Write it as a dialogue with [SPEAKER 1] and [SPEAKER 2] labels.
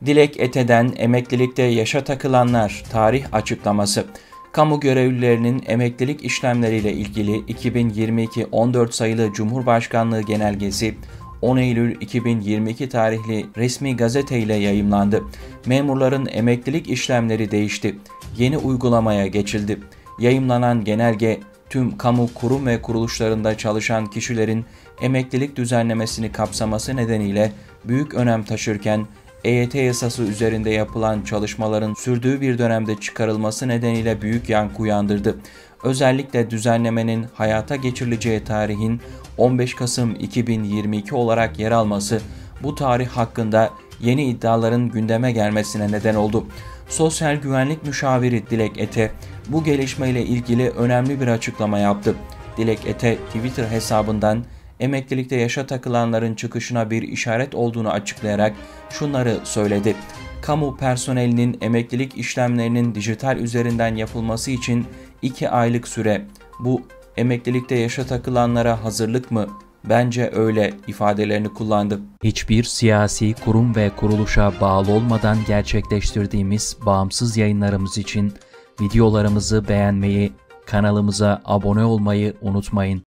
[SPEAKER 1] Dilek Ete'den emeklilikte yaşa takılanlar tarih açıklaması. Kamu görevlilerinin emeklilik işlemleriyle ilgili 2022-14 sayılı Cumhurbaşkanlığı Genelgesi 10 Eylül 2022 tarihli resmi gazete ile yayımlandı. Memurların emeklilik işlemleri değişti. Yeni uygulamaya geçildi. Yayımlanan genelge tüm kamu kurum ve kuruluşlarında çalışan kişilerin emeklilik düzenlemesini kapsaması nedeniyle büyük önem taşırken EYT yasası üzerinde yapılan çalışmaların sürdüğü bir dönemde çıkarılması nedeniyle büyük yankı uyandırdı. Özellikle düzenlemenin hayata geçirileceği tarihin 15 Kasım 2022 olarak yer alması bu tarih hakkında yeni iddiaların gündeme gelmesine neden oldu. Sosyal Güvenlik Müşaviri Dilek Ete bu gelişmeyle ilgili önemli bir açıklama yaptı. Dilek Ete Twitter hesabından emeklilikte yaşa takılanların çıkışına bir işaret olduğunu açıklayarak şunları söyledi. Kamu personelinin emeklilik işlemlerinin dijital üzerinden yapılması için 2 aylık süre. Bu emeklilikte yaşa takılanlara hazırlık mı? Bence öyle ifadelerini kullandı.
[SPEAKER 2] Hiçbir siyasi kurum ve kuruluşa bağlı olmadan gerçekleştirdiğimiz bağımsız yayınlarımız için videolarımızı beğenmeyi, kanalımıza abone olmayı unutmayın.